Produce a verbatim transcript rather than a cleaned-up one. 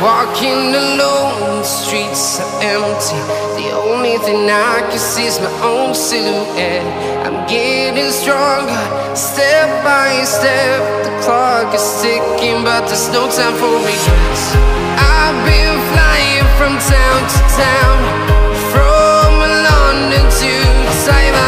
Walking alone, the streets are empty. The only thing I can see is my own silhouette. I'm getting stronger, step by step. The clock is ticking, but there's no time for regrets. I've been flying from town to town, from London to Taiwan.